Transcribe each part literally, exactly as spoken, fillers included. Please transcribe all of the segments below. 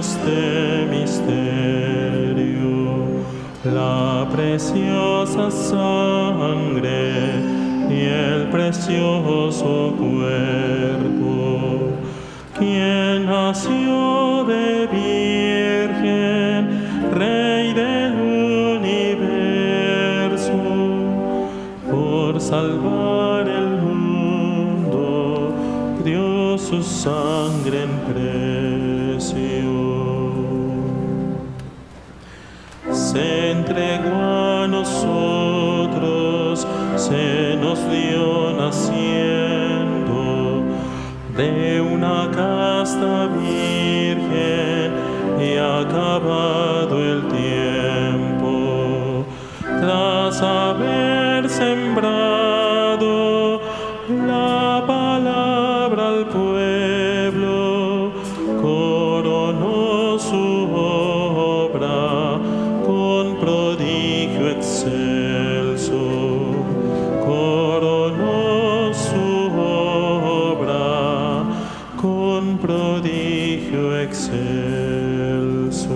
este misterio, la preciosa sangre y el precioso cuerpo, quien nació de virgen, Rey del universo, por salvar el mundo, dio su sangre en precio. Se entregó a nosotros, se nos dio naciendo de una casta virgen y acabado el tiempo, tras haber sembrado la palabra al pueblo, coronó su obra con prodigio excelso, coronó su obra con prodigio excelso.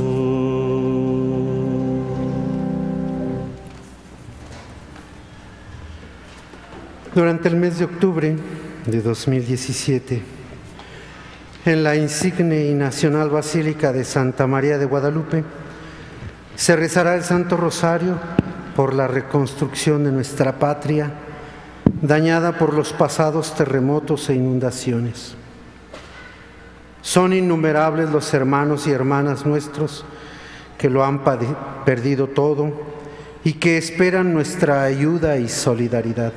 Durante el mes de octubre de dos mil diecisiete, en la insigne y nacional Basílica de Santa María de Guadalupe, se rezará el Santo Rosario por la reconstrucción de nuestra patria, dañada por los pasados terremotos e inundaciones. Son innumerables los hermanos y hermanas nuestros que lo han perdido todo y que esperan nuestra ayuda y solidaridad.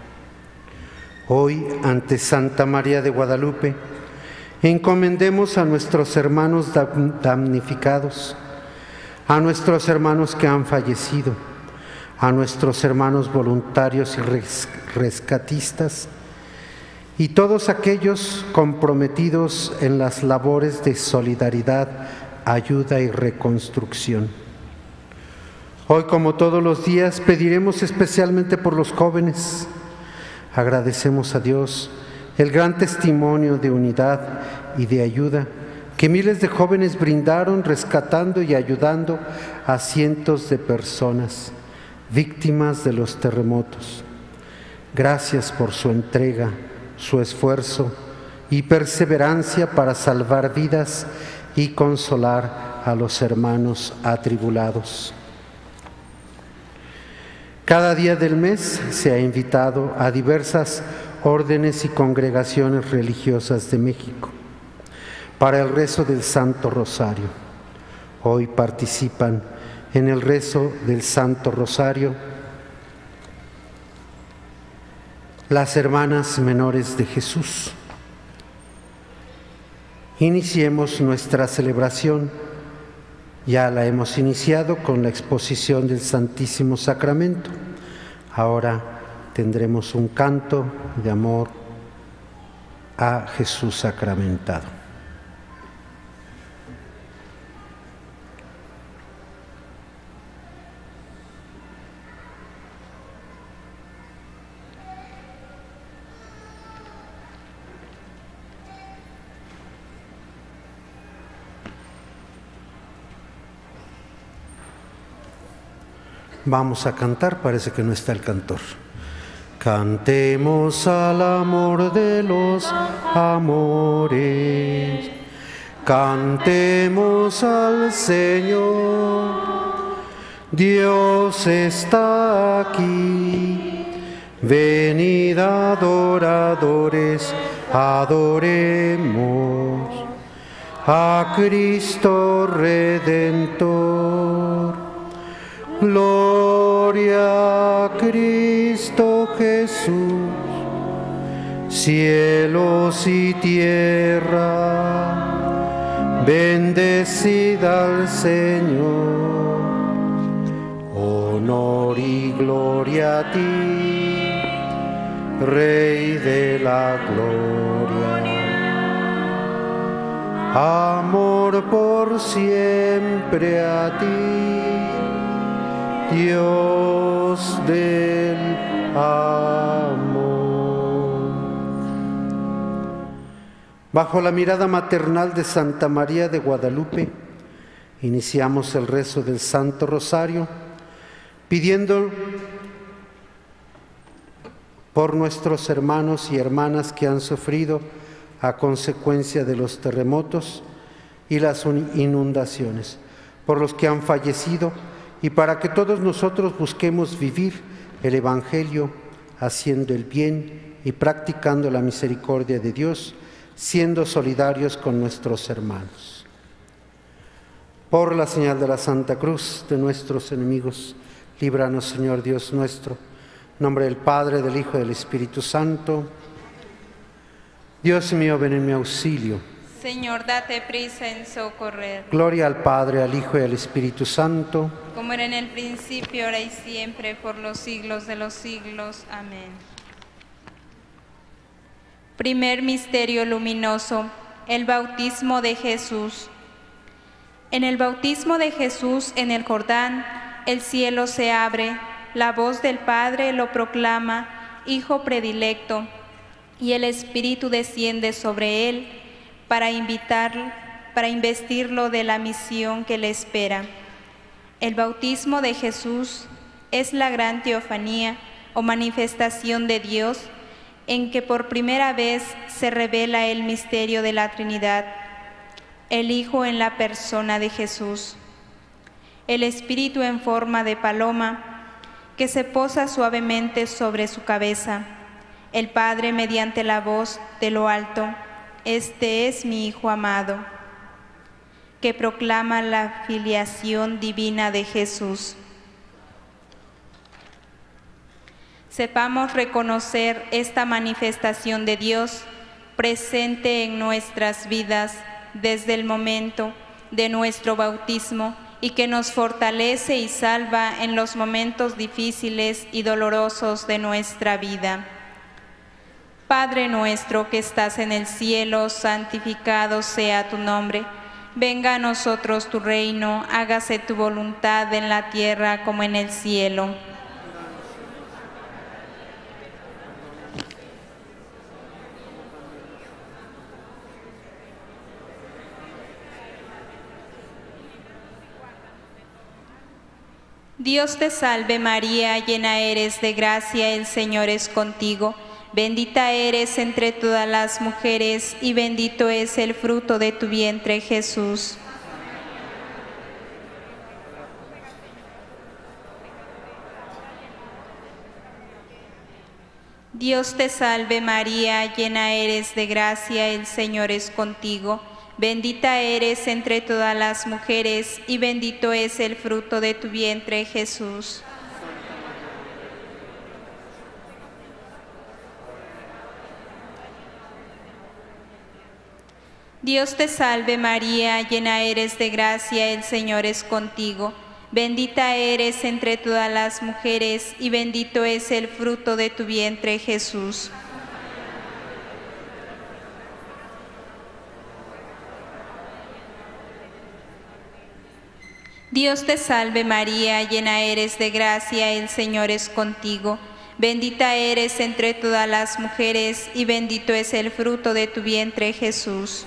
Hoy, ante Santa María de Guadalupe, encomendemos a nuestros hermanos damnificados, a nuestros hermanos que han fallecido, a nuestros hermanos voluntarios y rescatistas y todos aquellos comprometidos en las labores de solidaridad, ayuda y reconstrucción. Hoy, como todos los días, pediremos especialmente por los jóvenes. Agradecemos a Dios el gran testimonio de unidad y de ayuda que miles de jóvenes brindaron, rescatando y ayudando a cientos de personas víctimas de los terremotos. Gracias por su entrega, su esfuerzo y perseverancia para salvar vidas y consolar a los hermanos atribulados. Cada día del mes se ha invitado a diversas órdenes y congregaciones religiosas de México para el rezo del Santo Rosario. Hoy participan en el rezo del Santo Rosario las hermanas menores de Jesús. Iniciemos nuestra celebración. Ya la hemos iniciado con la exposición del Santísimo Sacramento. Ahora tendremos un canto de amor a Jesús sacramentado. Vamos a cantar, parece que no está el cantor. Cantemos al amor de los amores, cantemos al Señor. Dios está aquí, venid adoradores, adoremos a Cristo Redentor. Gloria a Cristo Jesús, cielos y tierra, bendecid al Señor. Honor y gloria a ti, Rey de la gloria. Amor por siempre a ti, Dios del amor. Bajo la mirada maternal de Santa María de Guadalupe, Iniciamos el rezo del Santo Rosario pidiendo por nuestros hermanos y hermanas que han sufrido a consecuencia de los terremotos y las inundaciones, por los que han fallecido y para que todos nosotros busquemos vivir el Evangelio haciendo el bien y practicando la misericordia de Dios, siendo solidarios con nuestros hermanos. Por la señal de la Santa Cruz de nuestros enemigos, líbranos, Señor Dios nuestro, en nombre del Padre, del Hijo y del Espíritu Santo. Dios mío, ven en mi auxilio. Señor, date prisa en socorrer. Gloria al Padre, al Hijo y al Espíritu Santo. Como era en el principio, ahora y siempre, por los siglos de los siglos. Amén. Primer misterio luminoso, el bautismo de Jesús. En el bautismo de Jesús en el Jordán, el cielo se abre, la voz del Padre lo proclama, Hijo predilecto, y el Espíritu desciende sobre él para invitar, para investirlo de la misión que le espera. El bautismo de Jesús es la gran teofanía o manifestación de Dios en que por primera vez se revela el misterio de la Trinidad, el Hijo en la persona de Jesús, el Espíritu en forma de paloma que se posa suavemente sobre su cabeza, el Padre mediante la voz de lo alto, este es mi Hijo amado, que proclama la filiación divina de Jesús. Sepamos reconocer esta manifestación de Dios presente en nuestras vidas desde el momento de nuestro bautismo y que nos fortalece y salva en los momentos difíciles y dolorosos de nuestra vida. Padre nuestro que estás en el cielo, santificado sea tu nombre. Venga a nosotros tu reino, hágase tu voluntad en la tierra como en el cielo. Dios te salve María, llena eres de gracia, el Señor es contigo. Bendita eres entre todas las mujeres y bendito es el fruto de tu vientre, Jesús. Dios te salve María, llena eres de gracia, el Señor es contigo. Bendita eres entre todas las mujeres y bendito es el fruto de tu vientre, Jesús. Dios te salve María, llena eres de gracia, el Señor es contigo. Bendita eres entre todas las mujeres y bendito es el fruto de tu vientre, Jesús. Dios te salve María, llena eres de gracia, el Señor es contigo. Bendita eres entre todas las mujeres y bendito es el fruto de tu vientre, Jesús.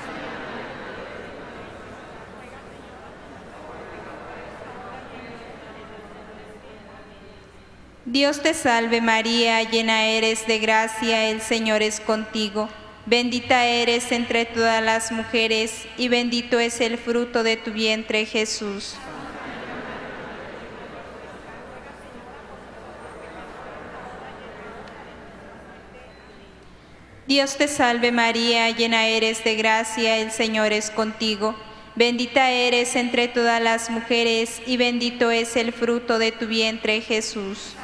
Dios te salve María, llena eres de gracia, el Señor es contigo. Bendita eres entre todas las mujeres y bendito es el fruto de tu vientre, Jesús. Dios te salve María, llena eres de gracia, el Señor es contigo. Bendita eres entre todas las mujeres y bendito es el fruto de tu vientre, Jesús.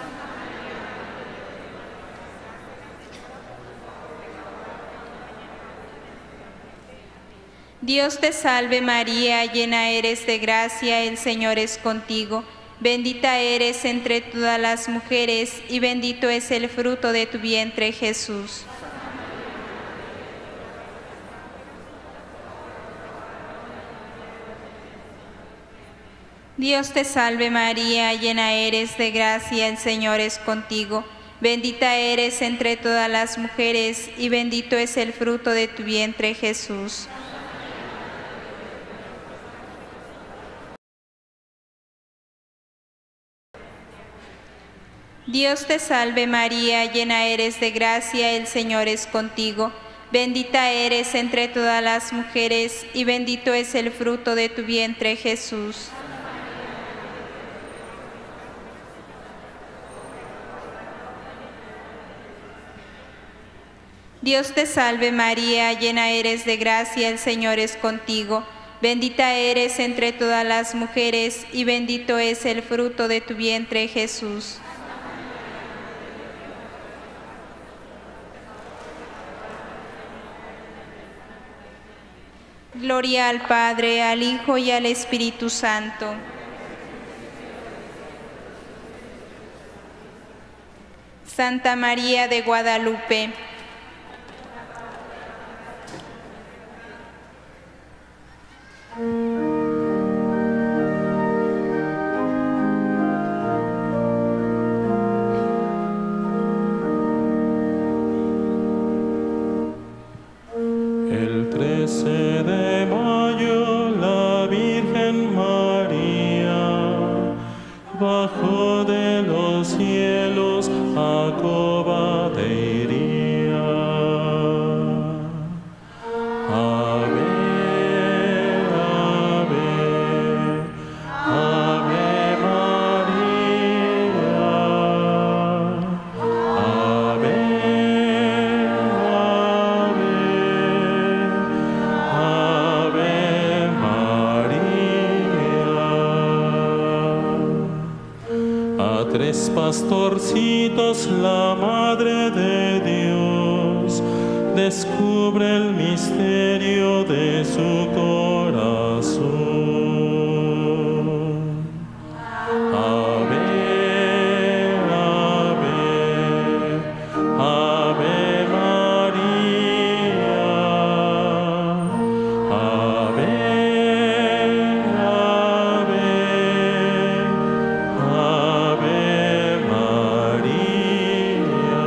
Dios te salve María, llena eres de gracia, el Señor es contigo. Bendita eres entre todas las mujeres y bendito es el fruto de tu vientre, Jesús. Dios te salve María, llena eres de gracia, el Señor es contigo. Bendita eres entre todas las mujeres y bendito es el fruto de tu vientre, Jesús. Dios te salve María, llena eres de gracia, el Señor es contigo. Bendita eres entre todas las mujeres, y bendito es el fruto de tu vientre, Jesús. Dios te salve María, llena eres de gracia, el Señor es contigo. Bendita eres entre todas las mujeres, y bendito es el fruto de tu vientre, Jesús. Gloria al Padre, al Hijo y al Espíritu Santo. Santa María de Guadalupe, el trece de mayo la Virgen María bajó de los cielos a Cobadeiría. Ave, ave, ave María. Ave, ave, ave María. A tres pastorcitos la Madre de Dios descubre el misterio de su corazón. Ave, ave, ave María. Ave, ave, ave María.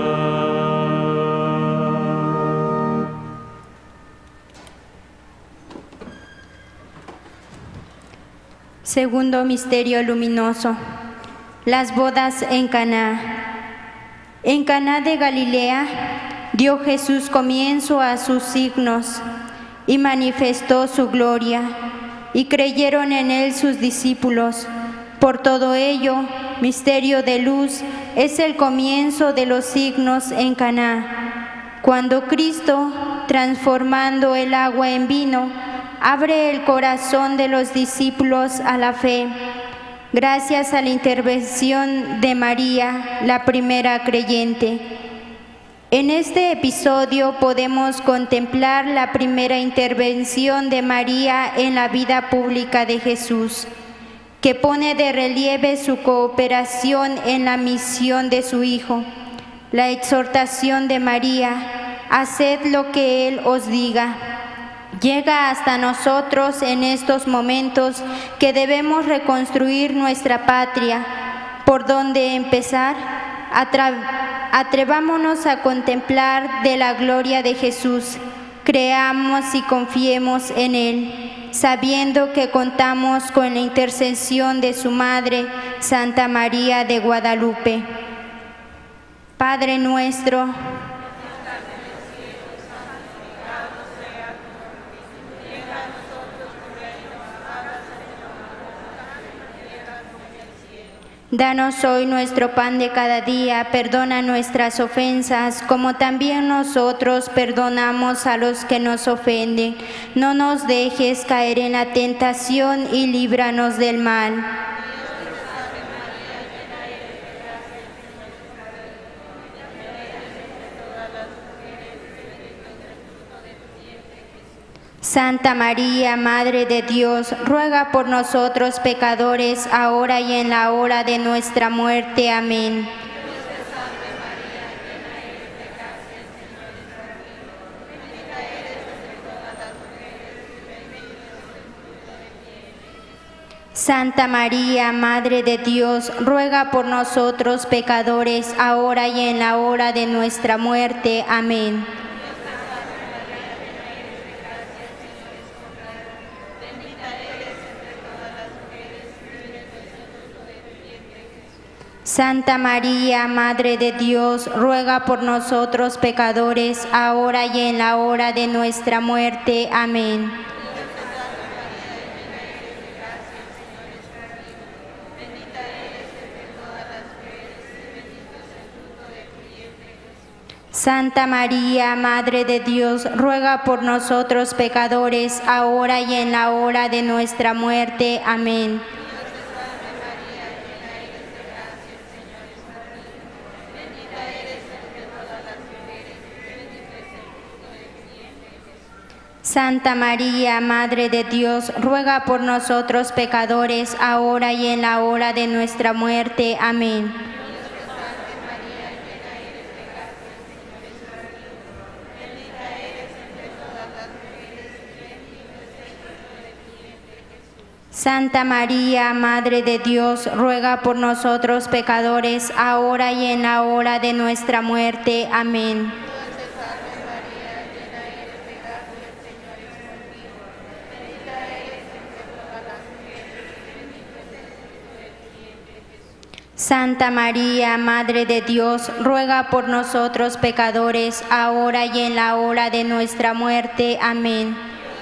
Segundo misterio luminoso, las bodas en Caná. En Caná de Galilea dio Jesús comienzo a sus signos y manifestó su gloria, y creyeron en él sus discípulos. Por todo ello, misterio de luz, es el comienzo de los signos en Caná, cuando Cristo, transformando el agua en vino, abre el corazón de los discípulos a la fe, gracias a la intervención de María, la primera creyente. En este episodio podemos contemplar la primera intervención de María en la vida pública de Jesús, que pone de relieve su cooperación en la misión de su Hijo. La exhortación de María, haced lo que Él os diga, llega hasta nosotros en estos momentos que debemos reconstruir nuestra patria. ¿Por dónde empezar? Atrevámonos a contemplar de la gloria de Jesús. Creamos y confiemos en Él, sabiendo que contamos con la intercesión de su Madre, Santa María de Guadalupe. Padre nuestro, danos hoy nuestro pan de cada día, perdona nuestras ofensas, como también nosotros perdonamos a los que nos ofenden. No nos dejes caer en la tentación y líbranos del mal. Santa María, Madre de Dios, ruega por nosotros pecadores, ahora y en la hora de nuestra muerte. Amén. Santa María, Madre de Dios, ruega por nosotros pecadores, ahora y en la hora de nuestra muerte. Amén. Santa María, Madre de Dios, ruega por nosotros pecadores, ahora y en la hora de nuestra muerte. Amén. Santa María, Madre de Dios, ruega por nosotros pecadores, ahora y en la hora de nuestra muerte. Amén. Santa María, Madre de Dios, ruega por nosotros pecadores, ahora y en la hora de nuestra muerte. Amén. Santa María, Madre de Dios, ruega por nosotros pecadores, ahora y en la hora de nuestra muerte. Amén. Santa María, Madre de Dios, ruega por nosotros pecadores, ahora y en la hora de nuestra muerte. Amén.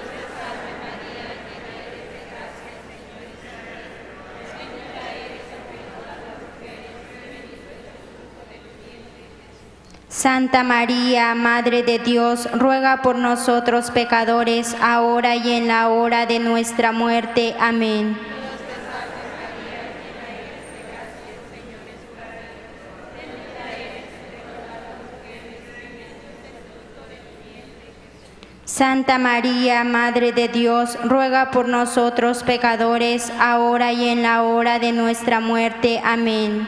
Santa María, Madre de Dios, ruega por nosotros pecadores, ahora y en la hora de nuestra muerte. Amén. Santa María, Madre de Dios, ruega por nosotros pecadores, ahora y en la hora de nuestra muerte. Amén.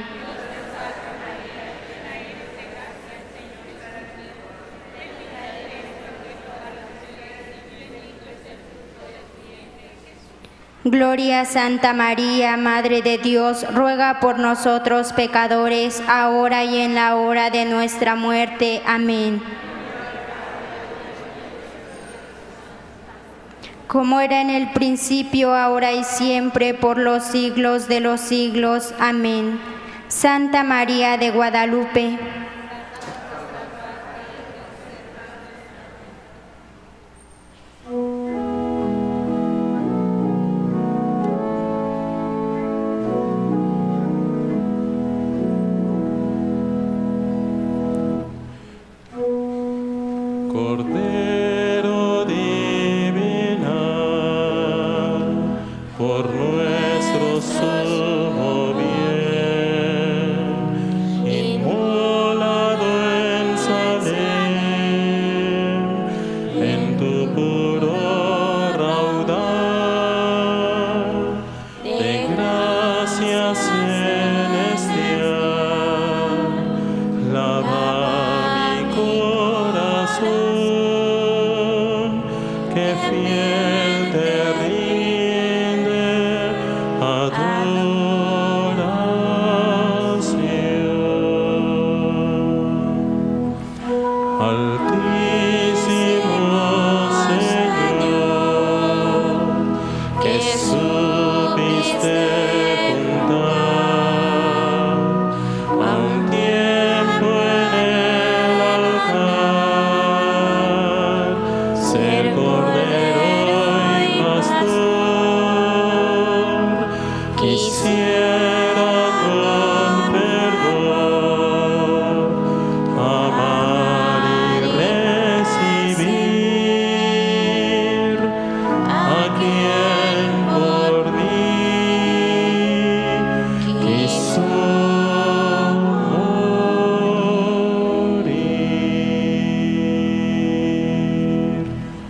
Gloria a Santa María, Madre de Dios, ruega por nosotros pecadores, ahora y en la hora de nuestra muerte. Amén. Como era en el principio, ahora y siempre, por los siglos de los siglos. Amén. Santa María de Guadalupe, Cordero divino, por nuestro sumo bien, inmolado en Salem, en tu puro raudal, de gracia celestial, lava mi corazón, que fiel te rinde adoración. Altísimo Señor, que supiste juntar a un tiempo en el altar, ser Cordero y Pastor, quisiera con fervor amar y recibir a quien por mí quiso morir.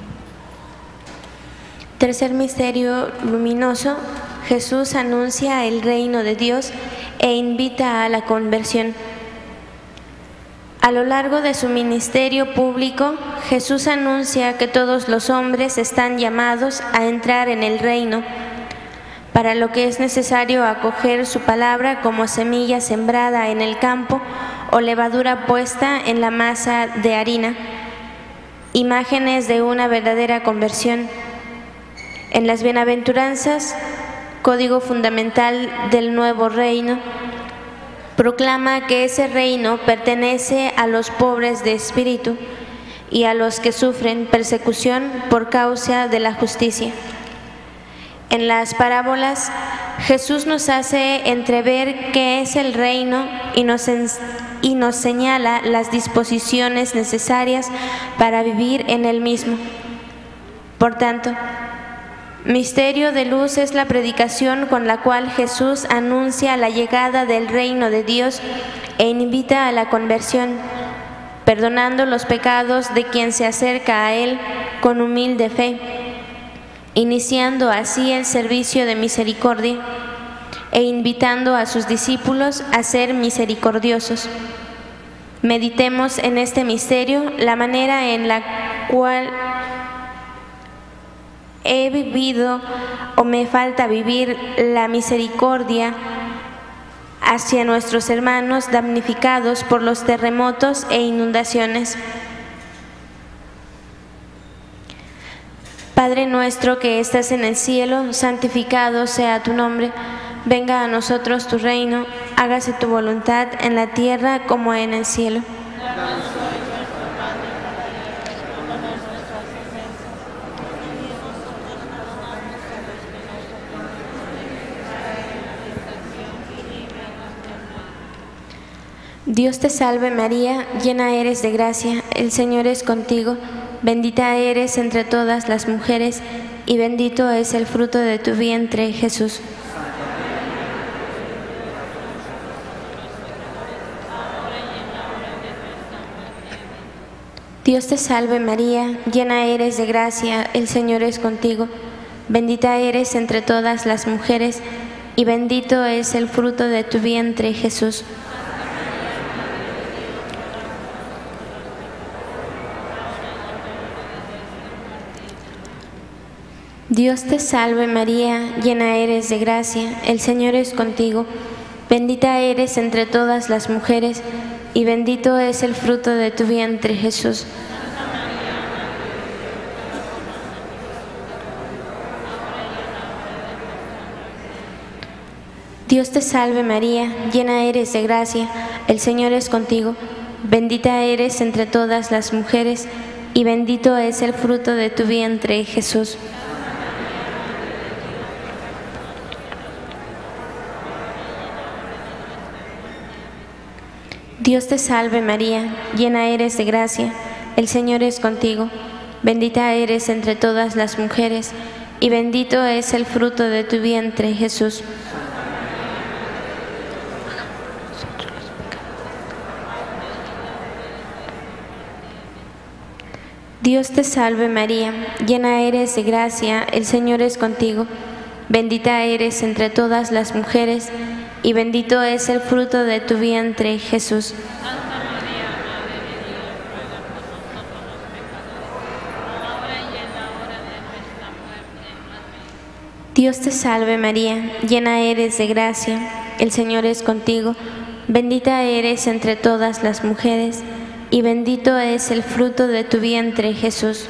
Tercer misterio luminoso, Jesús anuncia el reino de Dios e invita a la conversión. A lo largo de su ministerio público, Jesús anuncia que todos los hombres están llamados a entrar en el reino, para lo que es necesario acoger su palabra como semilla sembrada en el campo o levadura puesta en la masa de harina, imágenes de una verdadera conversión. En las bienaventuranzas, código fundamental del nuevo reino, Proclama que ese reino pertenece a los pobres de espíritu y a los que sufren persecución por causa de la justicia. En las parábolas, Jesús nos hace entrever qué es el reino y nos, y nos señala las disposiciones necesarias para vivir en él mismo. Por tanto, misterio de luz es la predicación con la cual Jesús anuncia la llegada del reino de Dios e invita a la conversión, perdonando los pecados de quien se acerca a Él con humilde fe, iniciando así el servicio de misericordia e invitando a sus discípulos a ser misericordiosos. Meditemos en este misterio la manera en la cual he vivido o me falta vivir la misericordia hacia nuestros hermanos damnificados por los terremotos e inundaciones. Padre nuestro que estás en el cielo, santificado sea tu nombre. Venga a nosotros tu reino, hágase tu voluntad en la tierra como en el cielo. Dios te salve María, llena eres de gracia, el Señor es contigo, bendita eres entre todas las mujeres y bendito es el fruto de tu vientre, Jesús. Dios te salve María, llena eres de gracia, el Señor es contigo, bendita eres entre todas las mujeres y bendito es el fruto de tu vientre, Jesús. Dios te salve María, llena eres de gracia, el Señor es contigo, bendita eres entre todas las mujeres y bendito es el fruto de tu vientre, Jesús. Dios te salve María, llena eres de gracia, el Señor es contigo, bendita eres entre todas las mujeres y bendito es el fruto de tu vientre, Jesús. Dios te salve María, llena eres de gracia, el Señor es contigo, bendita eres entre todas las mujeres y bendito es el fruto de tu vientre, Jesús. Dios te salve María, llena eres de gracia, el Señor es contigo, bendita eres entre todas las mujeres y bendito es el fruto de tu vientre, Jesús. Dios te salve María, llena eres de gracia, el Señor es contigo, bendita eres entre todas las mujeres y bendito es el fruto de tu vientre, Jesús.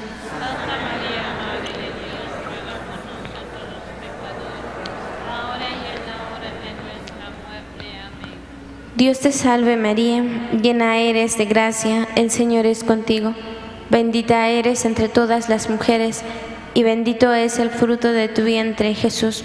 Dios te salve María, llena eres de gracia, el Señor es contigo, bendita eres entre todas las mujeres y bendito es el fruto de tu vientre, Jesús.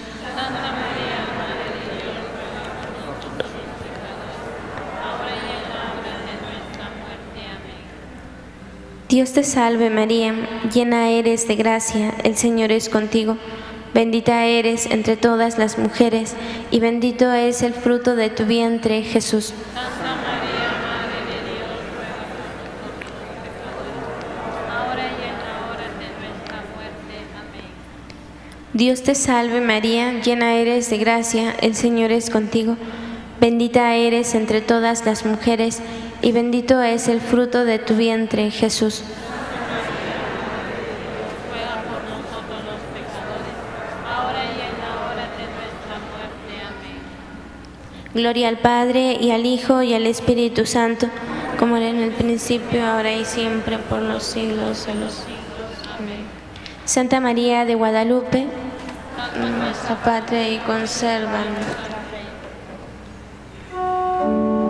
Dios te salve María, llena eres de gracia, el Señor es contigo, bendita eres entre todas las mujeres y bendito es el fruto de tu vientre, Jesús. Santa María, Madre de Dios, ruega por nosotros los pecadores, ahora y en la hora de nuestra muerte. Amén. Dios te salve María, llena eres de gracia, el Señor es contigo, bendita eres entre todas las mujeres y bendito es el fruto de tu vientre, Jesús. Gloria al Padre, y al Hijo, y al Espíritu Santo, como era en el principio, ahora y siempre, por los siglos de los siglos. Amén. Santa María de Guadalupe, nuestra patria y conserva nuestra fe.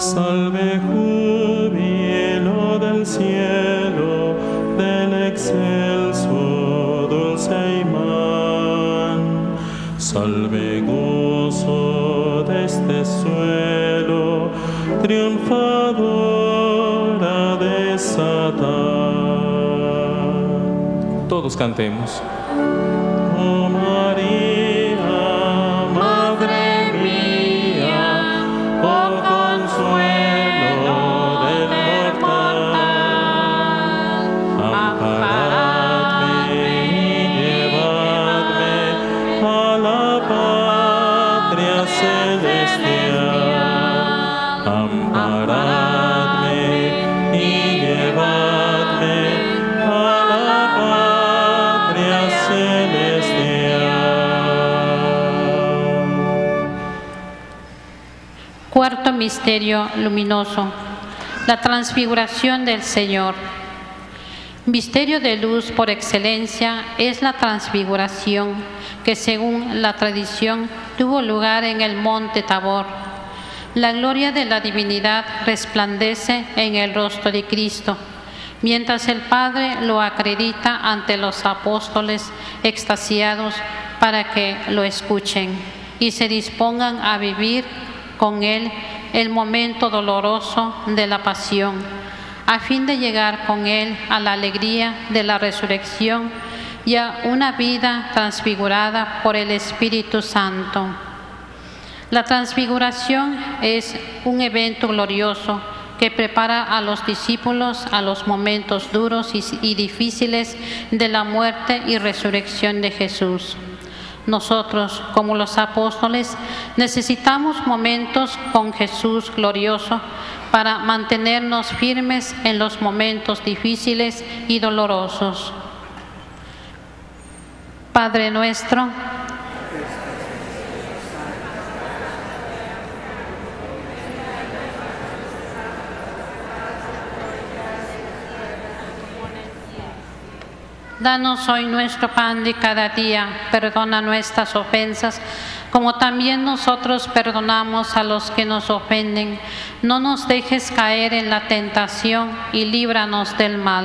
Salve júbilo del cielo, del excelso dulce imán. Salve gozo de este suelo, triunfadora de Satán. Todos cantemos. Oh María, Madre mía, oh consuelo del mortal, amparadme y llevadme a la patria celestial. Amparadme y llevadme a la patria celestial. Cuarto misterio luminoso, la transfiguración del Señor. Misterio de luz por excelencia es la transfiguración que, según la tradición, tuvo lugar en el monte Tabor. La gloria de la divinidad resplandece en el rostro de Cristo, mientras el Padre lo acredita ante los apóstoles extasiados para que lo escuchen y se dispongan a vivir con Él el momento doloroso de la pasión, a fin de llegar con Él a la alegría de la resurrección y a una vida transfigurada por el Espíritu Santo. La transfiguración es un evento glorioso que prepara a los discípulos a los momentos duros y, y difíciles de la muerte y resurrección de Jesús. Nosotros, como los apóstoles, necesitamos momentos con Jesús glorioso para mantenernos firmes en los momentos difíciles y dolorosos. Padre nuestro, danos hoy nuestro pan de cada día, perdona nuestras ofensas, como también nosotros perdonamos a los que nos ofenden. No nos dejes caer en la tentación y líbranos del mal.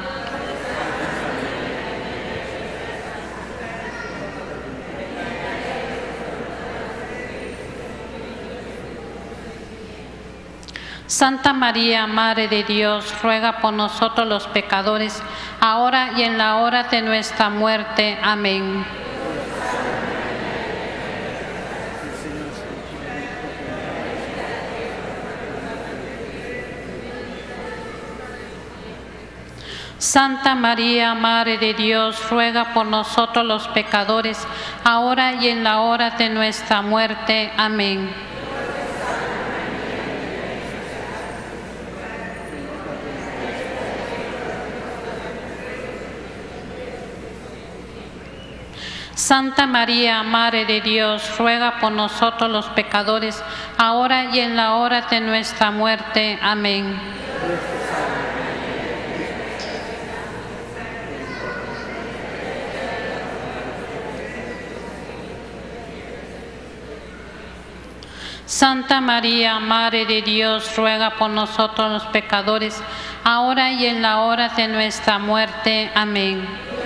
Santa María, Madre de Dios, ruega por nosotros los pecadores, ahora y en la hora de nuestra muerte. Amén. Santa María, Madre de Dios, ruega por nosotros los pecadores, ahora y en la hora de nuestra muerte. Amén. Santa María, Madre de Dios, ruega por nosotros los pecadores, ahora y en la hora de nuestra muerte. Amén. Santa María, Madre de Dios, ruega por nosotros los pecadores, ahora y en la hora de nuestra muerte. Amén.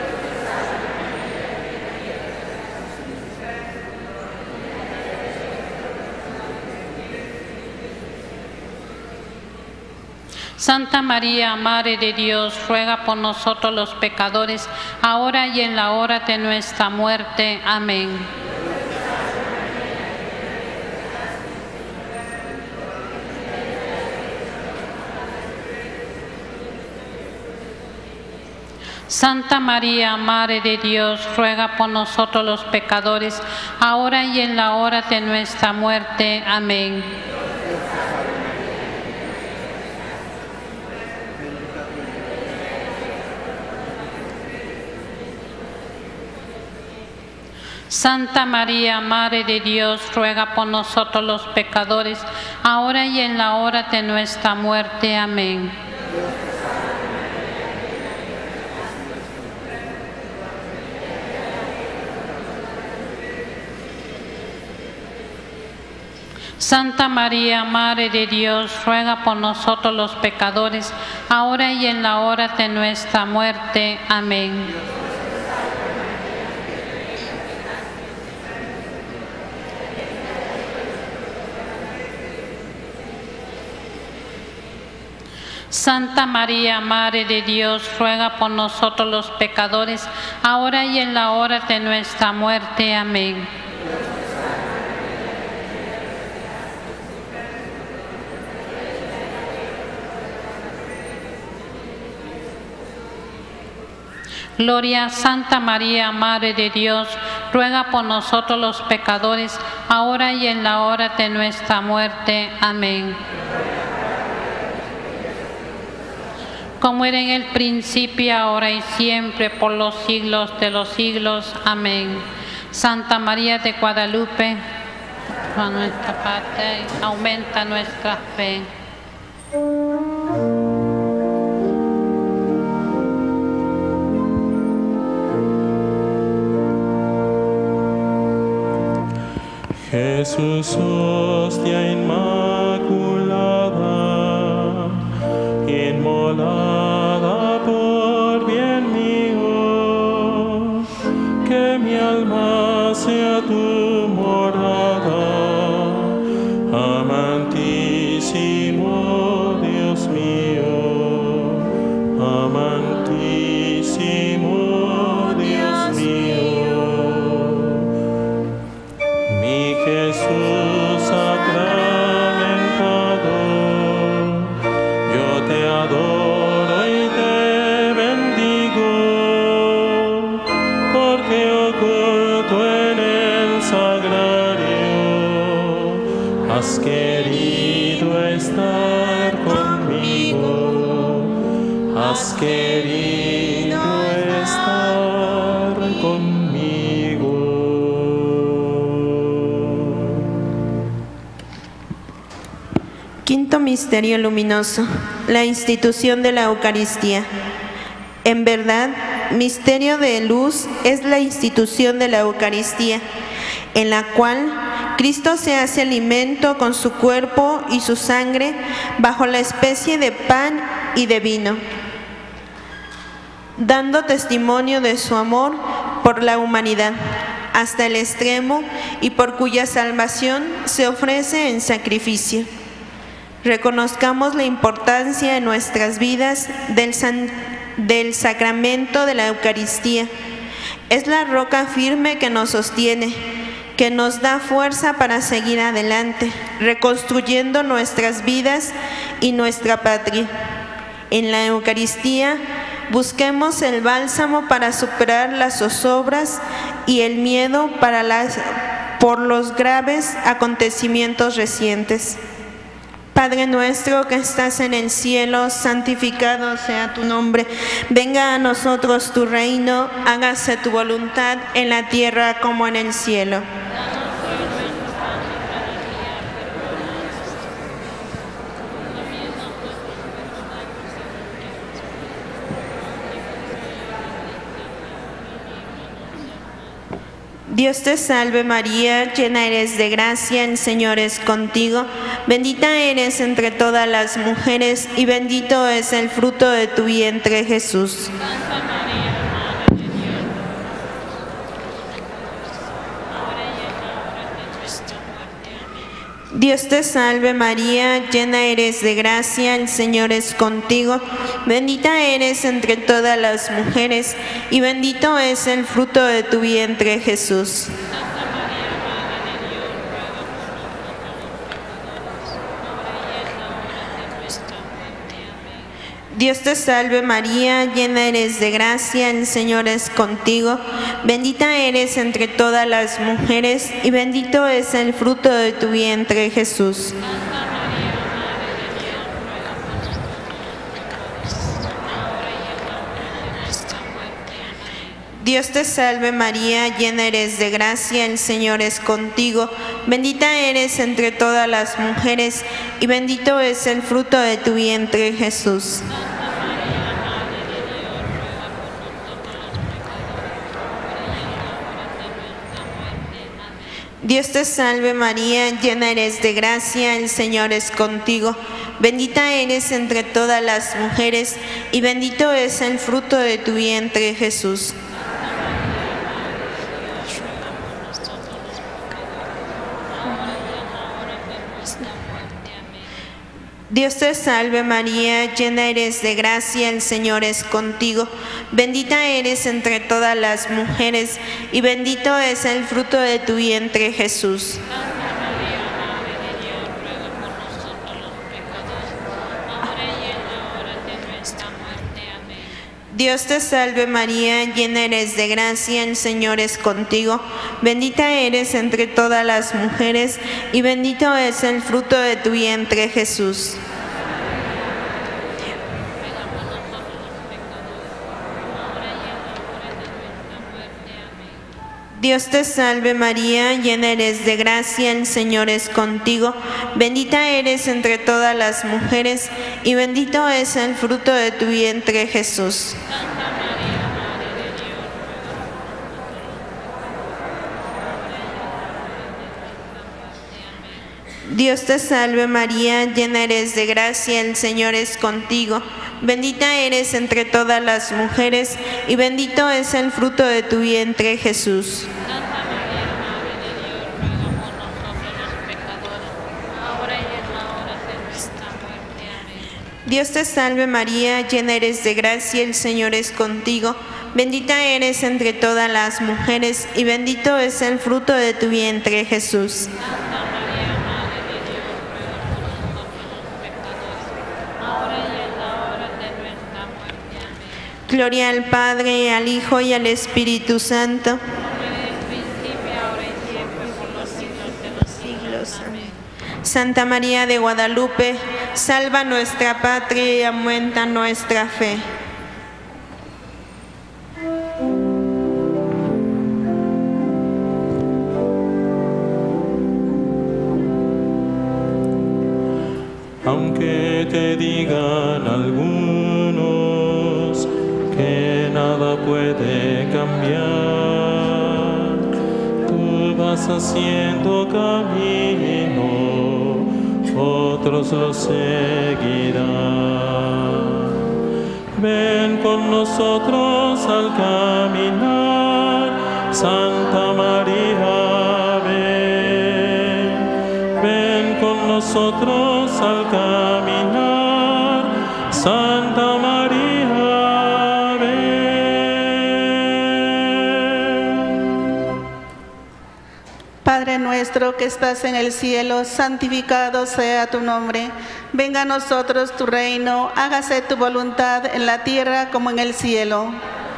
Santa María, Madre de Dios, ruega por nosotros los pecadores, ahora y en la hora de nuestra muerte. Amén. Santa María, Madre de Dios, ruega por nosotros los pecadores, ahora y en la hora de nuestra muerte. Amén. Santa María, Madre de Dios, ruega por nosotros los pecadores, ahora y en la hora de nuestra muerte. Amén. Santa María, Madre de Dios, ruega por nosotros los pecadores, ahora y en la hora de nuestra muerte. Amén. Santa María, Madre de Dios, ruega por nosotros los pecadores, ahora y en la hora de nuestra muerte. Amén. Gloria, Santa María, Madre de Dios, ruega por nosotros los pecadores, ahora y en la hora de nuestra muerte. Amén. Como era en el principio, ahora y siempre, por los siglos de los siglos. Amén. Santa María de Guadalupe, a nuestra parte, aumenta nuestra fe. Jesús, hostia inmaculada, inmolada por bien mío, que mi alma sea tu morada, amantísimo Dios mío, amantísimo Dios mío. Mi Jesús sacramentado, yo te adoro y te bendigo, porque oculto en el sagrario has querido estar conmigo, has querido estar conmigo. Quinto misterio luminoso, la institución de la Eucaristía. En verdad, misterio de luz es la institución de la Eucaristía, en la cual Cristo se hace alimento con su cuerpo y su sangre bajo la especie de pan y de vino, dando testimonio de su amor por la humanidad, hasta el extremo, y por cuya salvación se ofrece en sacrificio. Reconozcamos la importancia en nuestras vidas del, san, del sacramento de la Eucaristía. Es la roca firme que nos sostiene, que nos da fuerza para seguir adelante, reconstruyendo nuestras vidas y nuestra patria. En la Eucaristía busquemos el bálsamo para superar las zozobras y el miedo para las, por los graves acontecimientos recientes. Padre nuestro que estás en el cielo, santificado sea tu nombre. Venga a nosotros tu reino, hágase tu voluntad en la tierra como en el cielo. Dios te salve María, llena eres de gracia, el Señor es contigo. Bendita eres entre todas las mujeres y bendito es el fruto de tu vientre, Jesús. Santa María, Madre de Dios, ahora y en la hora de nuestra muerte. Amén. Dios te salve María, llena eres de gracia, el Señor es contigo. Bendita eres entre todas las mujeres y bendito es el fruto de tu vientre, Jesús. Santa María, Madre de Dios, ruega por nosotros los pecadores, ahora y en la hora de nuestra muerte. Amén. Dios te salve María, llena eres de gracia, el Señor es contigo. Bendita eres entre todas las mujeres y bendito es el fruto de tu vientre, Jesús. Santa María, Madre de Dios, ruega por nosotros los pecadores, ahora y en la hora de nuestra muerte. Amén. Dios te salve María, llena eres de gracia, el Señor es contigo. Bendita eres entre todas las mujeres y bendito es el fruto de tu vientre, Jesús. Dios te salve María, llena eres de gracia, el Señor es contigo. Bendita eres entre todas las mujeres y bendito es el fruto de tu vientre, Jesús. Dios te salve María, llena eres de gracia, el Señor es contigo. Bendita eres entre todas las mujeres y bendito es el fruto de tu vientre, Jesús. Dios te salve María, llena eres de gracia, el Señor es contigo. Bendita eres entre todas las mujeres y bendito es el fruto de tu vientre, Jesús. Dios te salve María, llena eres de gracia, el Señor es contigo. Bendita eres entre todas las mujeres y bendito es el fruto de tu vientre, Jesús. Dios te salve María, llena eres de gracia, el Señor es contigo. Bendita eres entre todas las mujeres y bendito es el fruto de tu vientre, Jesús. Dios te salve María, llena eres de gracia, el Señor es contigo. Bendita eres entre todas las mujeres y bendito es el fruto de tu vientre, Jesús. Gloria al Padre, al Hijo y al Espíritu Santo. Santa María de Guadalupe, salva nuestra patria y aumenta nuestra fe. Aunque te digan algunos que nada puede cambiar, tú vas haciendo camino, otros lo seguirán. Ven con nosotros al caminar, Santa María, ven. Ven con nosotros al caminar, Santa María, ven. Padre nuestro que estás en el cielo, santificado sea tu nombre. Venga a nosotros tu reino, hágase tu voluntad en la tierra como en el cielo.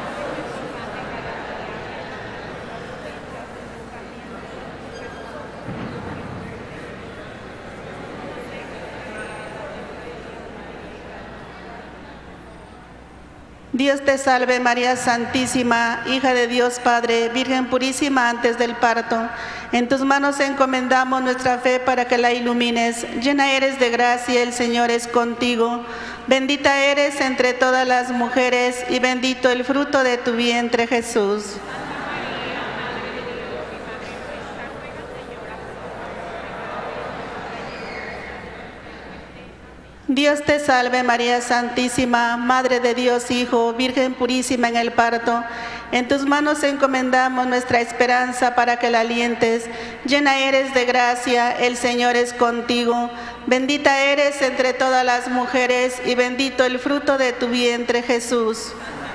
Dios te salve María Santísima, hija de Dios Padre, Virgen purísima antes del parto. En tus manos encomendamos nuestra fe para que la ilumines. Llena eres de gracia, el Señor es contigo. Bendita eres entre todas las mujeres y bendito el fruto de tu vientre, Jesús. Dios te salve María Santísima, Madre de Dios Hijo, Virgen purísima en el parto. En tus manos encomendamos nuestra esperanza para que la alientes. Llena eres de gracia, el Señor es contigo. Bendita eres entre todas las mujeres y bendito el fruto de tu vientre, Jesús.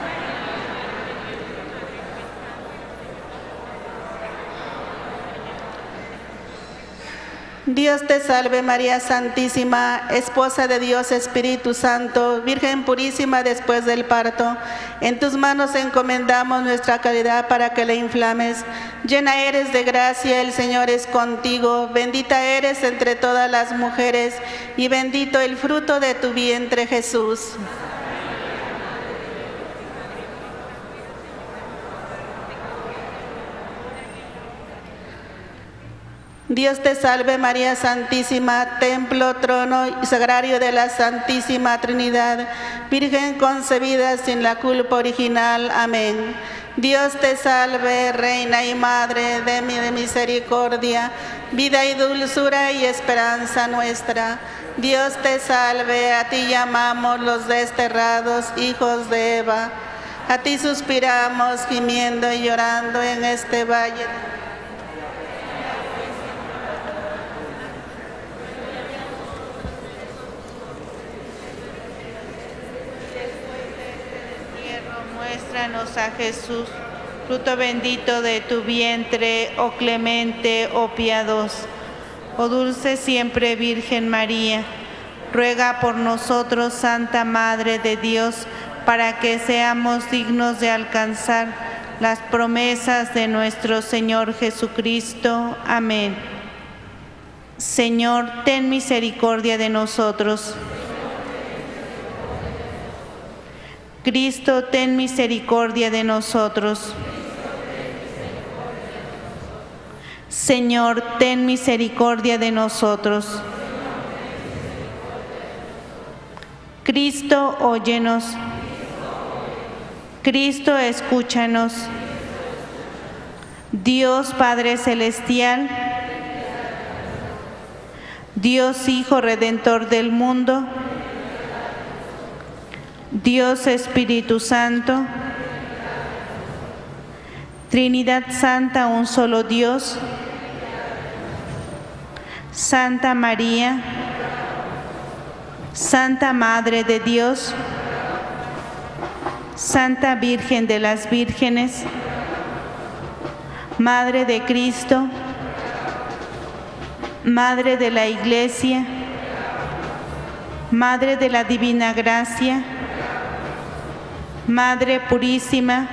Dios te salve María Santísima, Esposa de Dios Espíritu Santo, Virgen purísima después del parto. En tus manos encomendamos nuestra caridad para que la inflames. Llena eres de gracia, el Señor es contigo. Bendita eres entre todas las mujeres y bendito el fruto de tu vientre, Jesús. Dios te salve María Santísima, templo, trono y sagrario de la Santísima Trinidad, Virgen concebida sin la culpa original. Amén. Dios te salve, Reina y Madre de mi de misericordia, vida y dulzura y esperanza nuestra. Dios te salve, a ti llamamos los desterrados hijos de Eva. A ti suspiramos, gimiendo y llorando en este valle. Muéstranos a Jesús, fruto bendito de tu vientre, oh clemente, oh piadoso. Oh dulce siempre Virgen María, ruega por nosotros, Santa Madre de Dios, para que seamos dignos de alcanzar las promesas de nuestro Señor Jesucristo. Amén. Señor, ten misericordia de nosotros. Cristo, ten misericordia de nosotros. Señor, ten misericordia de nosotros. Cristo, óyenos. Cristo, escúchanos. Dios Padre Celestial, Dios Hijo Redentor del mundo, Dios Espíritu Santo, Trinidad Santa, un solo Dios, Santa María, Santa Madre de Dios, Santa Virgen de las Vírgenes, Madre de Cristo, Madre de la Iglesia, Madre de la Divina Gracia, Madre Purísima,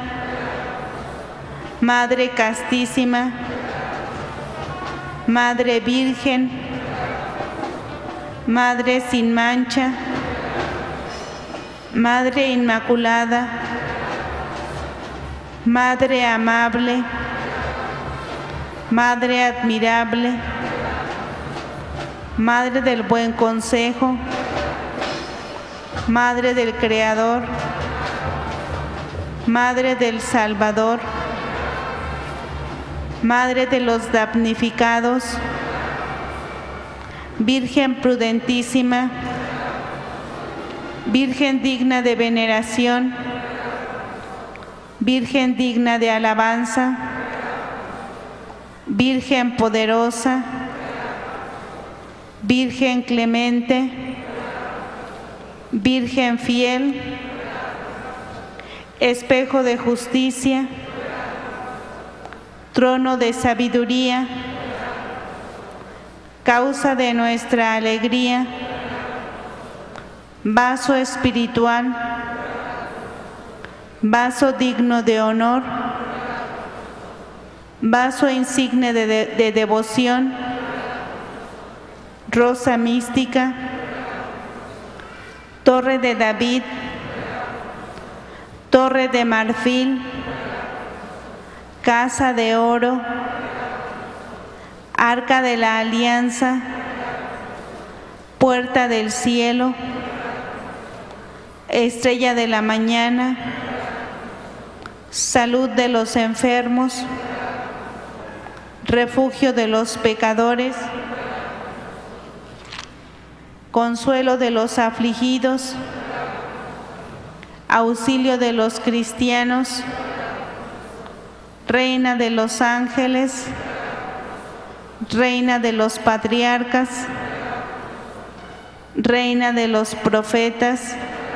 Madre Castísima, Madre Virgen, Madre sin mancha, Madre Inmaculada, Madre amable, Madre admirable, Madre del buen consejo, Madre del Creador, Madre del Salvador, Madre de los damnificados, Virgen prudentísima, Virgen digna de veneración, Virgen digna de alabanza, Virgen poderosa, Virgen clemente, Virgen fiel, espejo de justicia, trono de sabiduría, causa de nuestra alegría, vaso espiritual, vaso digno de honor, vaso insigne de, de, de devoción, rosa mística, torre de David, torre de marfil, casa de oro, arca de la alianza, puerta del cielo, estrella de la mañana, salud de los enfermos, refugio de los pecadores, consuelo de los afligidos, auxilio de los cristianos, reina de los ángeles, reina de los patriarcas, reina de los profetas,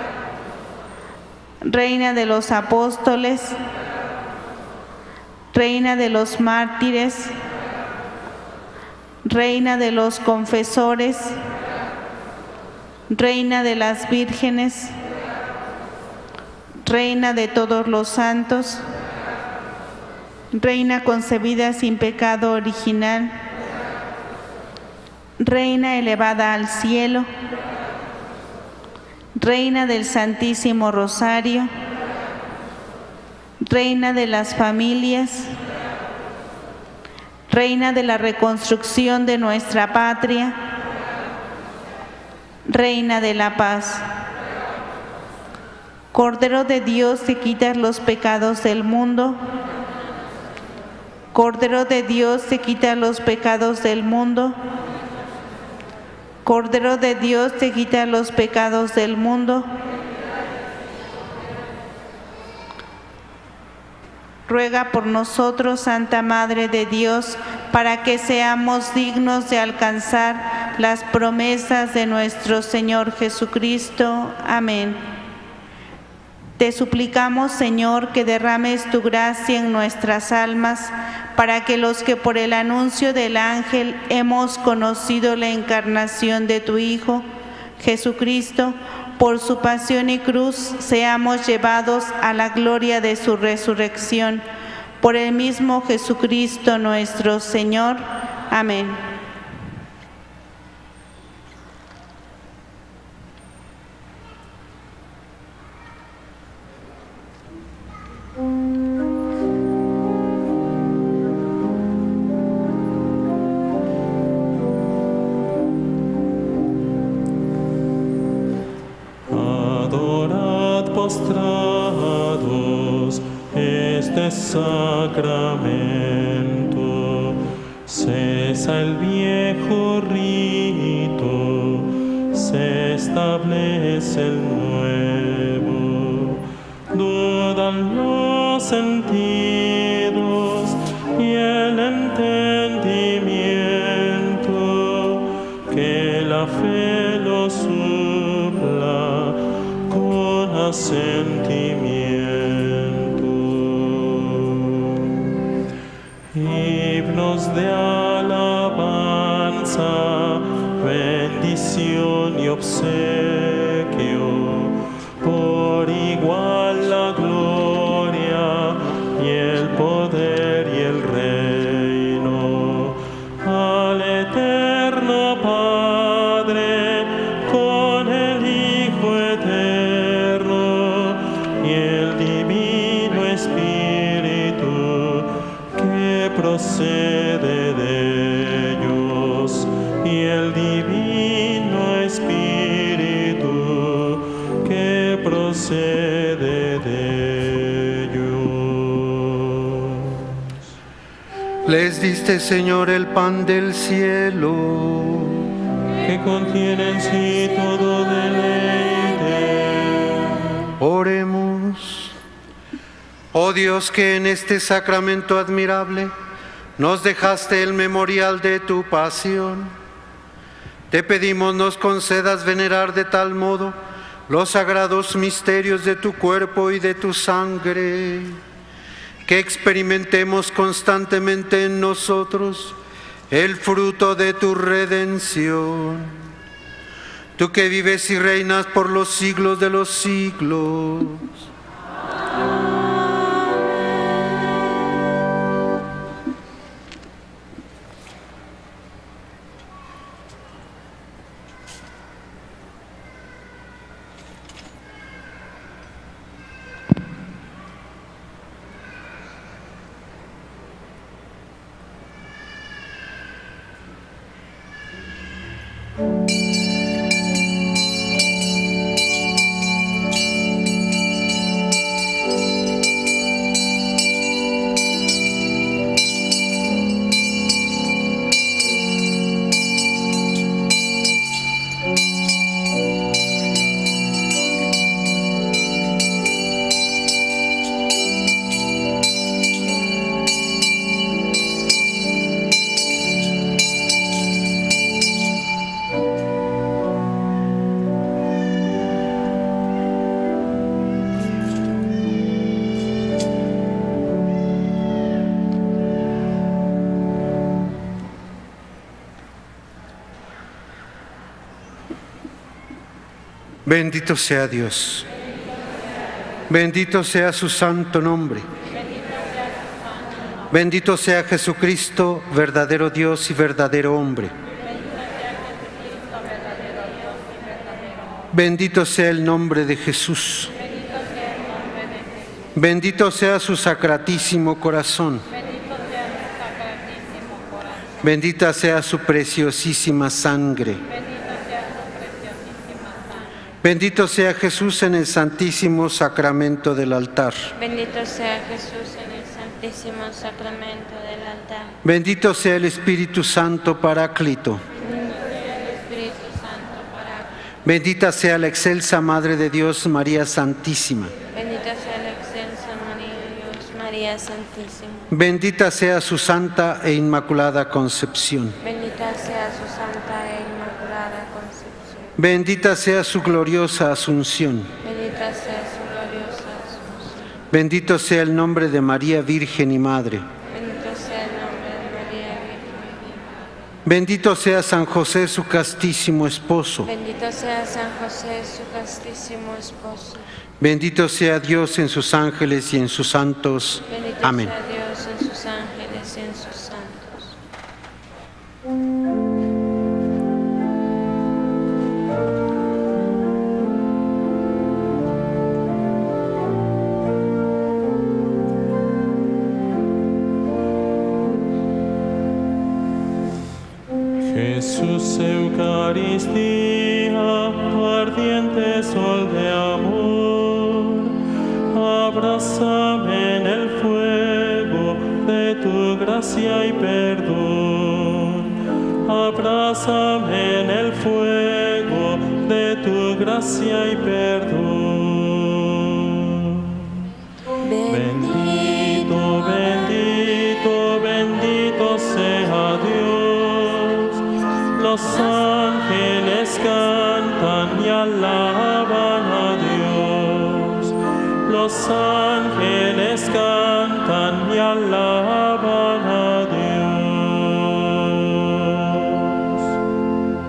reina de los apóstoles, reina de los mártires, reina de los confesores, reina de las vírgenes, reina de todos los santos, reina concebida sin pecado original, reina elevada al cielo, reina del Santísimo Rosario, reina de las familias, reina de la reconstrucción de nuestra patria, reina de la paz. Cordero de Dios que quitas los pecados del mundo. Cordero de Dios que quita los pecados del mundo. Cordero de Dios que quita los pecados del mundo. Ruega por nosotros, Santa Madre de Dios, para que seamos dignos de alcanzar las promesas de nuestro Señor Jesucristo. Amén. Te suplicamos, Señor, que derrames tu gracia en nuestras almas, para que los que por el anuncio del ángel hemos conocido la encarnación de tu Hijo, Jesucristo, por su pasión y cruz, seamos llevados a la gloria de su resurrección. Por el mismo Jesucristo nuestro Señor. Amén. Postrados este sacramento, cesa el viejo rito, se establece el nuevo, dudan los sentidos y el entendimiento, que la fe lo supla con asentimiento. Himnos de alabanza, bendición y obsequio, por igual la gloria y el poder y el reino, al eterno Padre, con el Hijo eterno y el Divino Espíritu, que procede de ellos, y el Divino Espíritu, que procede de ellos. Les diste, Señor, el pan del cielo, que contiene en sí todo deleite. Oremos. Oh Dios, que en este sacramento admirable nos dejaste el memorial de tu pasión, te pedimos nos concedas venerar de tal modo los sagrados misterios de tu cuerpo y de tu sangre, que experimentemos constantemente en nosotros el fruto de tu redención. Tú que vives y reinas por los siglos de los siglos. Bendito sea Dios. Bendito sea su santo nombre. Bendito sea Jesucristo, verdadero Dios y verdadero hombre. Bendito sea el nombre de Jesús. Bendito sea su sacratísimo corazón. Bendita sea su preciosísima sangre. Bendito sea Jesús en el santísimo sacramento del altar. Bendito sea Jesús en el santísimo sacramento del altar. Bendito sea el Espíritu Santo Paráclito. Bendita sea la excelsa Madre de Dios, María Santísima. Bendita sea la excelsa María de Dios, María Santísima. Bendita sea su santa e inmaculada concepción. Bendita sea su santa e inmaculada concepción. Bendita sea su gloriosa asunción. Bendita sea su gloriosa asunción. Bendito sea el nombre de María Virgen y Madre. Bendito sea el nombre de María Virgen y Madre. Bendito sea San José, su castísimo esposo. Bendito sea San José, su castísimo esposo. Bendito sea Dios en sus ángeles y en sus santos. Bendito Amén. sea Dios en sus ángeles y en sus santos. Jesús, Eucaristía, ardiente sol de amor, abrázame en el fuego de tu gracia y perdón. Abrázame en el fuego de tu gracia y perdón. Bendito, bendito, bendito sea Dios. Los ángeles cantan y alaban a Dios. Los ángeles cantan y alaban a Dios.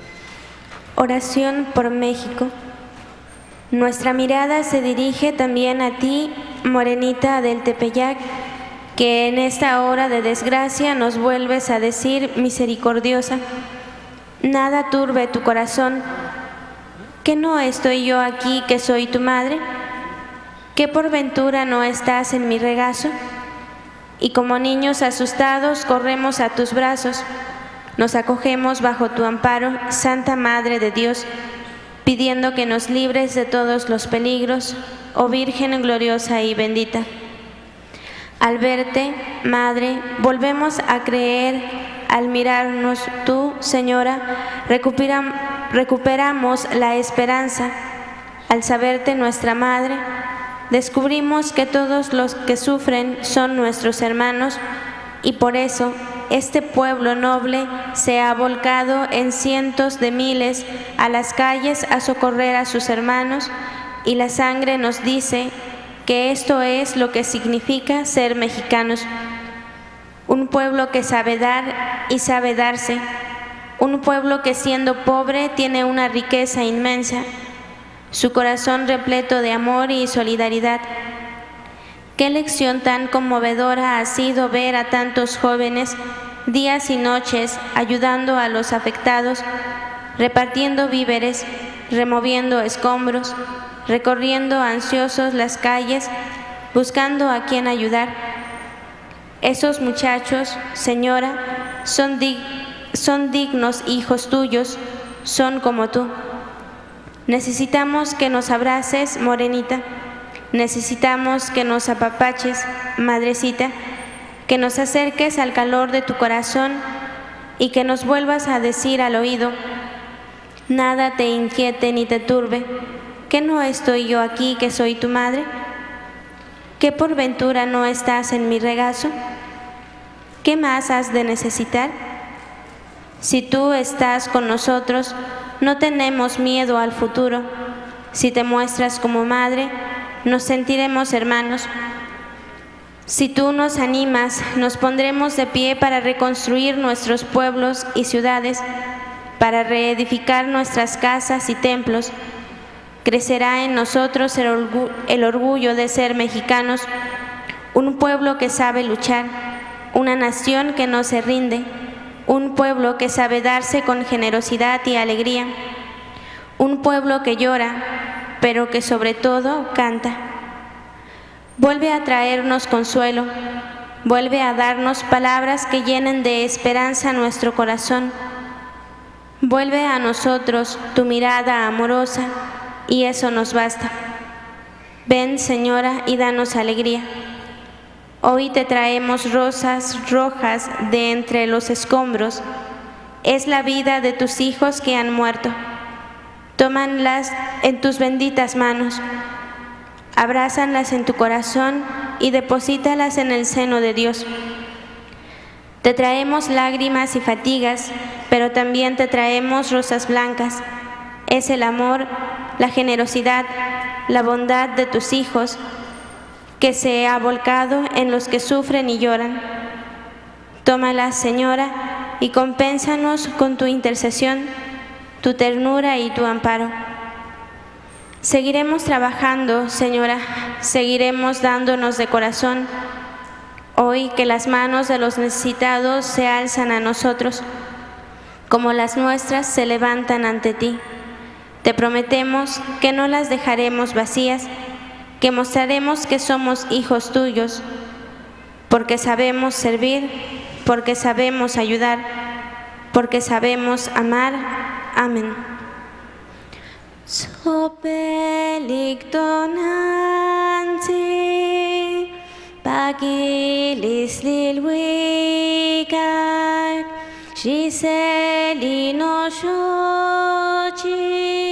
Oración por México. Nuestra mirada se dirige también a ti, Morenita del Tepeyac, que en esta hora de desgracia nos vuelves a decir misericordiosa. Nada turbe tu corazón. ¿Que no estoy yo aquí, que soy tu madre? ¿Que por ventura no estás en mi regazo? Y como niños asustados corremos a tus brazos, nos acogemos bajo tu amparo, Santa Madre de Dios, pidiendo que nos libres de todos los peligros, oh Virgen gloriosa y bendita. Al verte, Madre, volvemos a creer. Al mirarnos tú, Señora, recuperam, recuperamos la esperanza. Al saberte nuestra Madre, descubrimos que todos los que sufren son nuestros hermanos y por eso este pueblo noble se ha volcado en cientos de miles a las calles a socorrer a sus hermanos y la sangre nos dice que esto es lo que significa ser mexicanos. Un pueblo que sabe dar y sabe darse. Un pueblo que siendo pobre tiene una riqueza inmensa. Su corazón repleto de amor y solidaridad. Qué lección tan conmovedora ha sido ver a tantos jóvenes días y noches ayudando a los afectados, repartiendo víveres, removiendo escombros, recorriendo ansiosos las calles, buscando a quien ayudar. Esos muchachos, Señora, son, dig son dignos hijos tuyos, son como tú. Necesitamos que nos abraces, Morenita. Necesitamos que nos apapaches, Madrecita, que nos acerques al calor de tu corazón y que nos vuelvas a decir al oído, nada te inquiete ni te turbe, ¿que no estoy yo aquí, que soy tu madre? ¿Que por ventura no estás en mi regazo? ¿Qué más has de necesitar? Si tú estás con nosotros, no tenemos miedo al futuro. Si te muestras como madre, nos sentiremos hermanos. Si tú nos animas, nos pondremos de pie para reconstruir nuestros pueblos y ciudades, para reedificar nuestras casas y templos. Crecerá en nosotros el, orgu el orgullo de ser mexicanos, un pueblo que sabe luchar, una nación que no se rinde, un pueblo que sabe darse con generosidad y alegría, un pueblo que llora, pero que sobre todo canta. Vuelve a traernos consuelo, vuelve a darnos palabras que llenen de esperanza nuestro corazón. Vuelve a nosotros tu mirada amorosa, y eso nos basta. Ven, Señora, y danos alegría. Hoy te traemos rosas rojas de entre los escombros. Es la vida de tus hijos que han muerto. Tómanlas en tus benditas manos. Abrázalas en tu corazón y deposítalas en el seno de Dios. Te traemos lágrimas y fatigas, pero también te traemos rosas blancas. Es el amor, la generosidad, la bondad de tus hijos que se ha volcado en los que sufren y lloran. Tómalas, Señora, y compénsanos con tu intercesión, tu ternura y tu amparo. Seguiremos trabajando, Señora, seguiremos dándonos de corazón, hoy que las manos de los necesitados se alzan a nosotros, como las nuestras se levantan ante ti. Te prometemos que no las dejaremos vacías, que mostraremos que somos hijos tuyos, porque sabemos servir, porque sabemos ayudar, porque sabemos amar. Amén. Sopelicto nanti, pagilis lilwikar, Giseli no shochi.